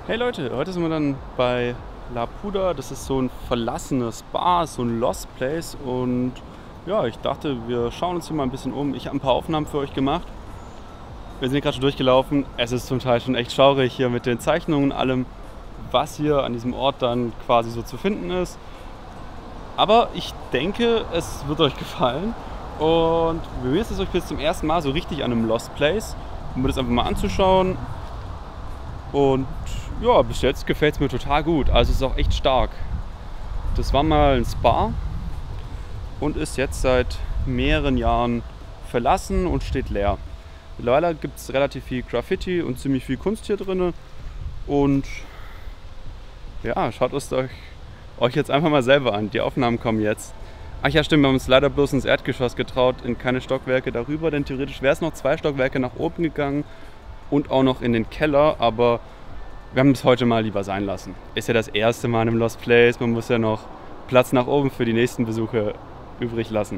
Hey Leute, heute sind wir dann bei La Puda. Das ist so ein verlassenes Bar, so ein Lost Place. Und ja, ich dachte, wir schauen uns hier mal ein bisschen um. Ich habe ein paar Aufnahmen für euch gemacht. Wir sind hier gerade schon durchgelaufen. Es ist zum Teil schon echt schaurig hier mit den Zeichnungen und allem, was hier an diesem Ort dann quasi so zu finden ist. Aber ich denke, es wird euch gefallen. Und mir ist es euch bis zum ersten Mal so richtig an einem Lost Place, um mir das einfach mal anzuschauen. Und ja, bis jetzt gefällt es mir total gut. Also es ist auch echt stark. Das war mal ein Spa und ist jetzt seit mehreren Jahren verlassen und steht leer. Mittlerweile gibt es relativ viel Graffiti und ziemlich viel Kunst hier drin. Und ja, schaut es euch jetzt einfach mal selber an. Die Aufnahmen kommen jetzt. Ach ja, stimmt, wir haben uns leider bloß ins Erdgeschoss getraut, in keine Stockwerke darüber, denn theoretisch wäre es noch 2 Stockwerke nach oben gegangen und auch noch in den Keller, aber wir haben es heute mal lieber sein lassen. Ist ja das erste Mal in einem Lost Place, man muss ja noch Platz nach oben für die nächsten Besuche übrig lassen.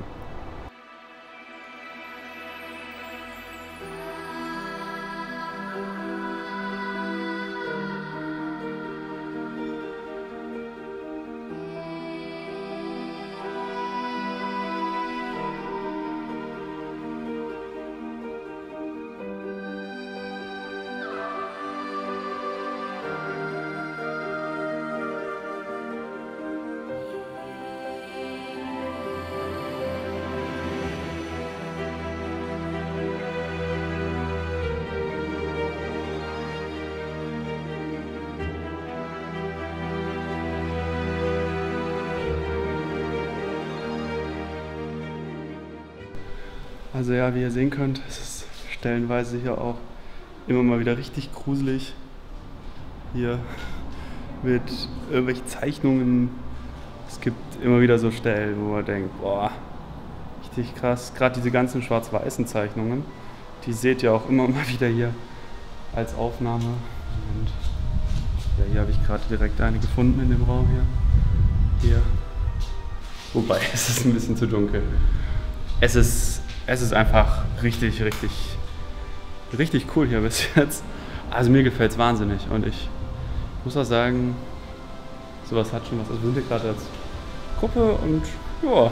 Also ja, wie ihr sehen könnt, es ist stellenweise hier auch immer mal wieder richtig gruselig. Hier mit irgendwelchen Zeichnungen. Es gibt immer wieder so Stellen, wo man denkt, boah, richtig krass. Gerade diese ganzen schwarz-weißen Zeichnungen, die seht ihr auch immer mal wieder hier als Aufnahme. Und ja, hier habe ich gerade direkt eine gefunden in dem Raum hier. Wobei, es ist ein bisschen zu dunkel. Es ist einfach richtig cool hier bis jetzt. Also mir gefällt es wahnsinnig und ich muss auch sagen, sowas hat schon was. Also wir sind hier gerade als Gruppe und ja.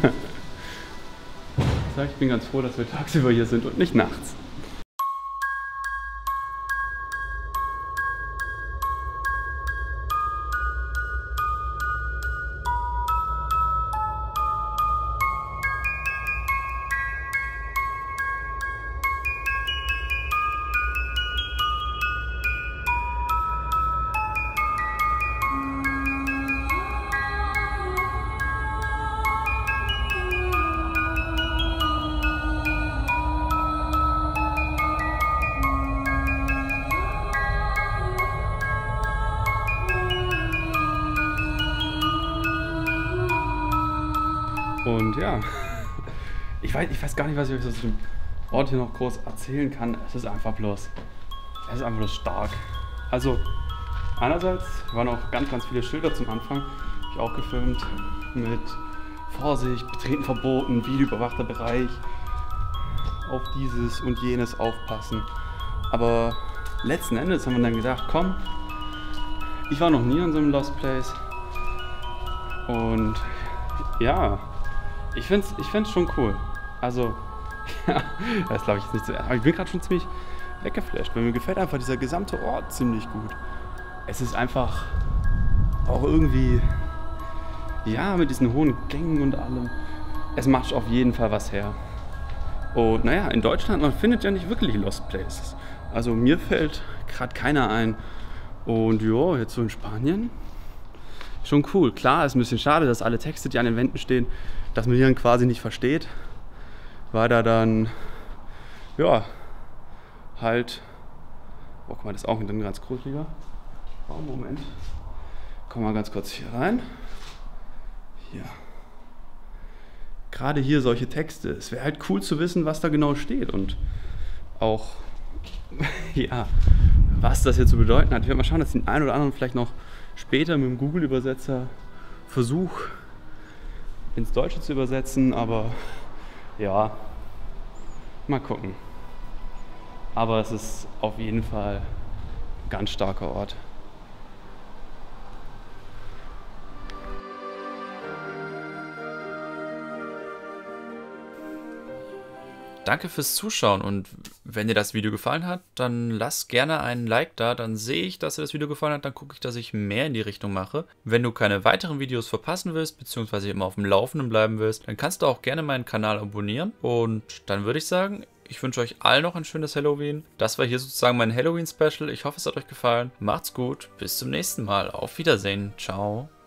Ich bin ganz froh, dass wir tagsüber hier sind und nicht nachts. Und ja, ich weiß gar nicht, was ich euch aus dem Ort hier noch groß erzählen kann. Es ist einfach bloß stark. Also einerseits waren auch ganz viele Schilder zum Anfang, habe ich auch gefilmt, mit Vorsicht, Betreten verboten, videoüberwachter Bereich, auf dieses und jenes aufpassen. Aber letzten Endes haben wir dann gedacht, komm, ich war noch nie in so einem Lost Place und ja, ich find's schon cool. Also, ja, das glaube ich jetzt nicht so. Aber ich bin gerade schon ziemlich weggeflasht, weil mir gefällt einfach dieser gesamte Ort ziemlich gut. Es ist einfach auch irgendwie, ja, mit diesen hohen Gängen und allem. Es macht auf jeden Fall was her. Und naja, in Deutschland, man findet ja nicht wirklich Lost Places. Also mir fällt gerade keiner ein. Und ja, jetzt so in Spanien. Schon cool. Klar, ist ein bisschen schade, dass alle Texte, die an den Wänden stehen, dass man die dann quasi nicht versteht, weil da dann, ja, halt, oh, guck mal, das ist auch ein ganz gruseliger. Oh, Moment. Komm mal ganz kurz hier rein. Hier. Gerade hier solche Texte. Es wäre halt cool zu wissen, was da genau steht und auch, ja, was das jetzt zu bedeuten hat. Ich werde mal schauen, dass ich den einen oder anderen vielleicht noch später mit dem Google-Übersetzer versuche, ins Deutsche zu übersetzen, aber ja, mal gucken. Aber es ist auf jeden Fall ein ganz starker Ort. danke fürs Zuschauen und wenn dir das Video gefallen hat, dann lass gerne einen Like da, dann sehe ich, dass dir das Video gefallen hat, dann gucke ich, dass ich mehr in die Richtung mache. Wenn du keine weiteren Videos verpassen willst, beziehungsweise immer auf dem Laufenden bleiben willst, dann kannst du auch gerne meinen Kanal abonnieren und dann würde ich sagen, ich wünsche euch allen noch ein schönes Halloween. Das war hier sozusagen mein Halloween-Special. Ich hoffe, es hat euch gefallen. Macht's gut, bis zum nächsten Mal. Auf Wiedersehen. Ciao.